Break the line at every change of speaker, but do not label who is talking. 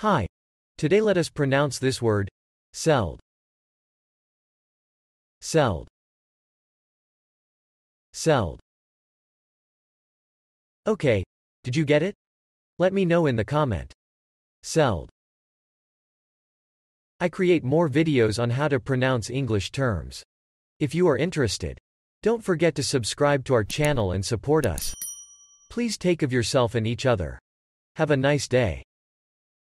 Hi. Today let us pronounce this word, seld. Seld. Seld. Okay, did you get it? Let me know in the comment. Seld. I create more videos on how to pronounce English terms. If you are interested, don't forget to subscribe to our channel and support us. Please take of yourself and each other. Have a nice day.